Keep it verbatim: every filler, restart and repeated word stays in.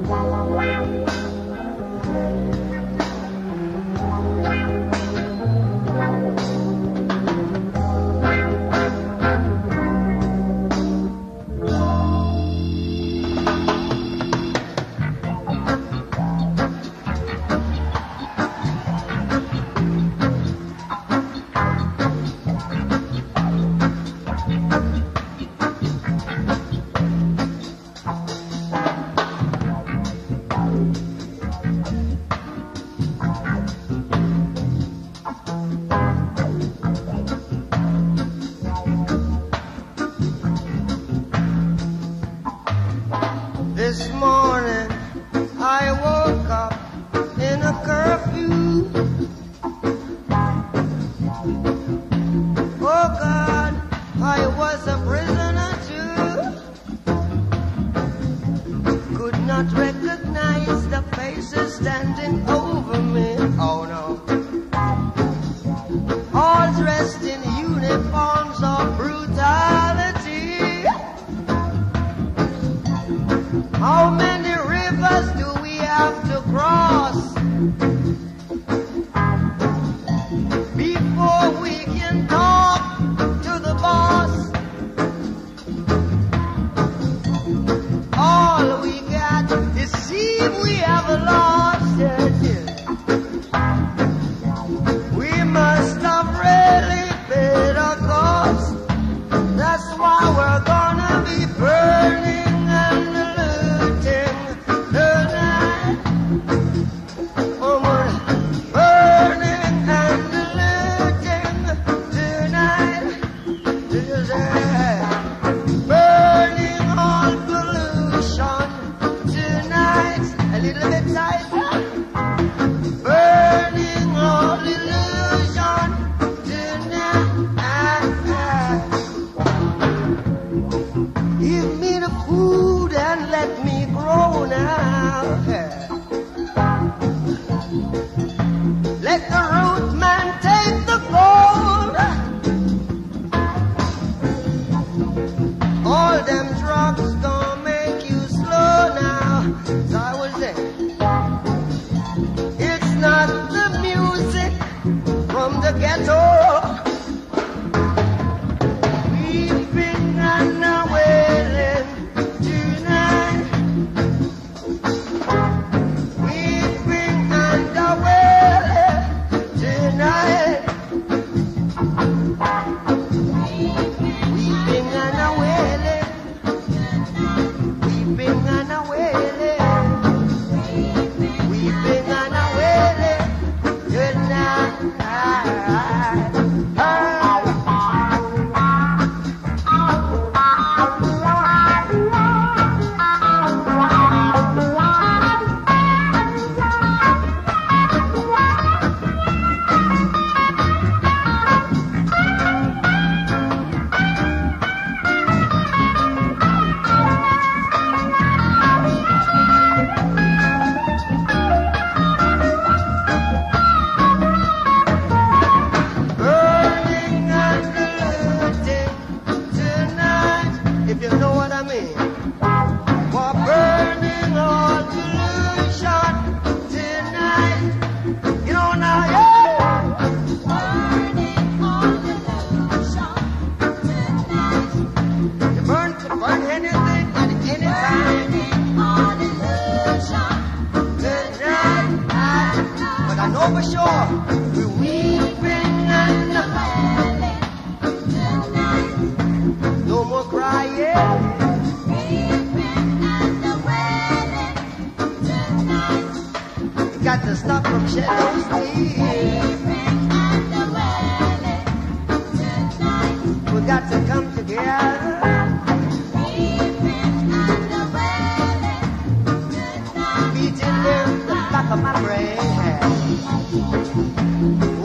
This morning I woke up in a curfew. Oh God, I was a prisoner too. Could not recognize the faces standing over me. Oh no. All dressed in uniforms of brutality. How many rivers do we have to cross before we can talk to the boss? All we got is see we have lost it. We must have really paid a cost. That's why we're gonna be burning and of my brain.